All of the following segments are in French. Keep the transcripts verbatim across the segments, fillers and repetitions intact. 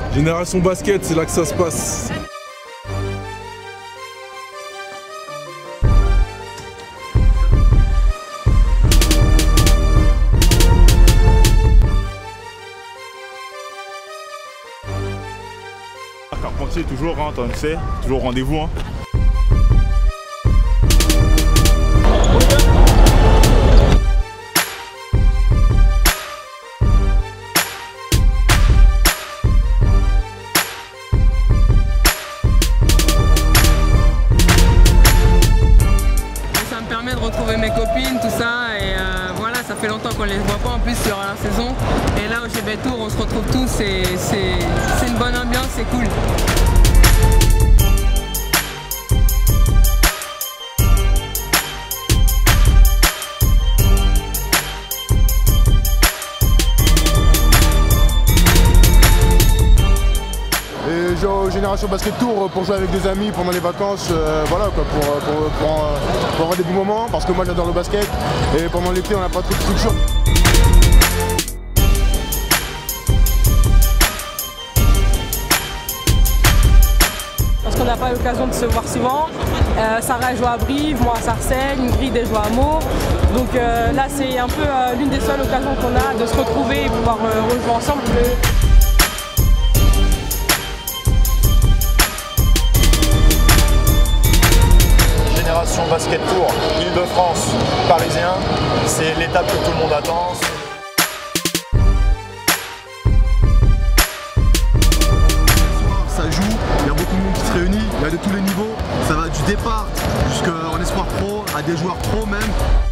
Génération basket, c'est là que ça se passe. Carpentier toujours, hein, t'en sais, toujours rendez-vous. Hein. Ça me permet de retrouver mes copines, tout ça, et euh, voilà, ça fait longtemps qu'on ne les voit pas en plus sur la saison. Et là au G B Tour, on se retrouve tous et c'est une bonne ambiance, c'est cool. Et j'ai au Génération Basket Tour pour jouer avec des amis pendant les vacances, euh, voilà quoi, pour, pour, pour, pour, pour avoir des bons moments, parce que moi j'adore le basket et pendant l'été on n'a pas trop de structure. Parce qu'on n'a pas l'occasion de se voir souvent. Euh, Sarah joue à Brive, moi à Sarcelles, Ingrid joue à Meaux. Donc euh, là c'est un peu euh, l'une des seules occasions qu'on a de se retrouver et pouvoir euh, rejouer ensemble. Génération Basket Tour, Île-de-France, parisien, c'est l'étape que tout le monde attend. Ça joue, il y a beaucoup de monde qui se réunit, il y a de tous les niveaux, ça va du départ jusqu'en espoir pro, à des joueurs pro même.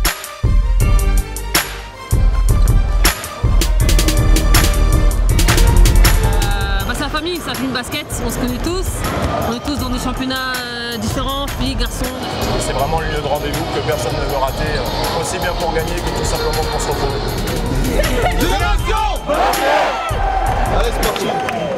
Famille, ça fait une basket, on se connaît tous, on est tous dans des championnats euh, différents, filles, garçons. C'est vraiment le lieu de rendez-vous que personne ne veut rater, euh, aussi bien pour gagner que tout simplement pour se retrouver. Génération Basket! Allez, c'est parti!